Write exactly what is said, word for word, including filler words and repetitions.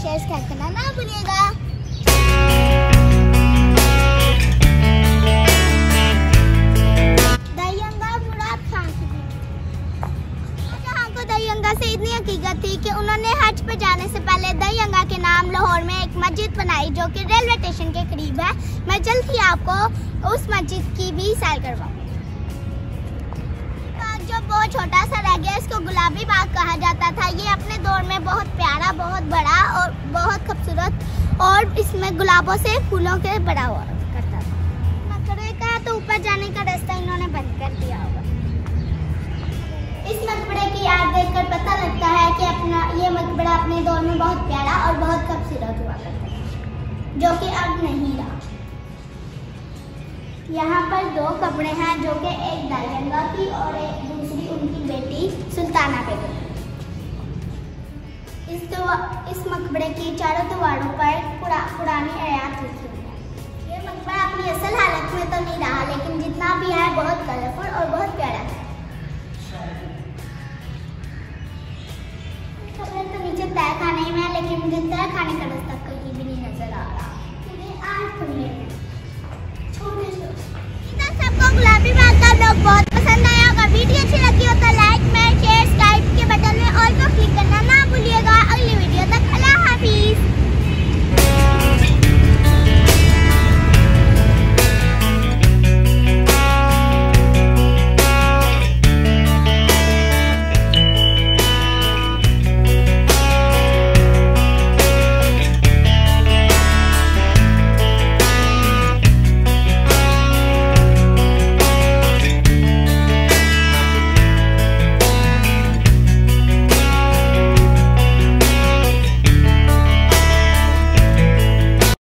Share subscribe करना ना भूलिएगा। दरियंगा मुराद खान को दरियंगा से इतनी हकीकत थी कि उन्होंने हज पर जाने से पहले दरियंगा के नाम लाहौर में एक मस्जिद बनाई जो कि रेलवे स्टेशन के करीब है। मैं जल्द ही आपको उस मस्जिद की भी सैर करवाऊंगी। जो बहुत छोटा सा रह गया, इसको गुलाबी बाग कहा जाता था। ये अपने दौर में बहुत प्यारा, बहुत बड़ा और बहुत खूबसूरत और इसमें गुलाबों से फूलों के बड़ा हुआ करता था। मकबरे का तो ऊपर जाने का रास्ता इन्होंने बंद कर दिया होगा। इस मकबरे की याद देखकर पता लगता है कि अपना ये मकबरा अपने दौर में बहुत प्यारा और बहुत खूबसूरत हुआ करता था, जो कि अब नहीं रहा। यहाँ पर दो कब्रें हैं, जो कि एक दरियंगा की और एक दूसरी उनकी बेटी सुल्ताना बेगम। इस इस मकबरे की चारों दीवारों पर पुरा, पुरानी आयात लिखी हुई है। ये मकबरा अपनी असल हालत में तो नहीं रहा, लेकिन जितना भी है बहुत कलरफुल और बहुत प्यारा है। कब्रें तो नीचे तय खाने में है, लेकिन मुझे तय खाने का रास्ता कहीं भी नहीं नजर आ रहा। आज खुले में छोटे छोटे सबको गुलाबी बाग का लोग बहुत